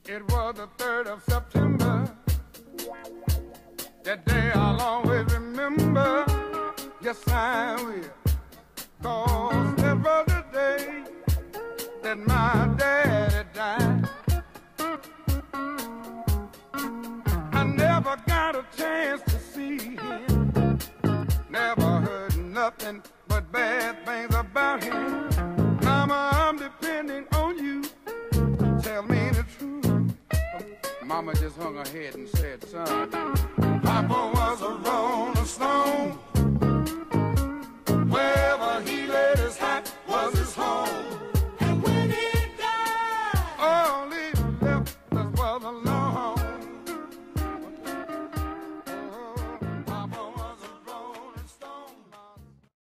It was the 3rd of September. That day I'll always remember. Yes, I will. 'Cause that was the day that my daddy died. I never got a chance to see him. Never heard nothing but bad things about him. Mama, I'm depending on you. Tell me the truth. Mama just hung her head and said, son,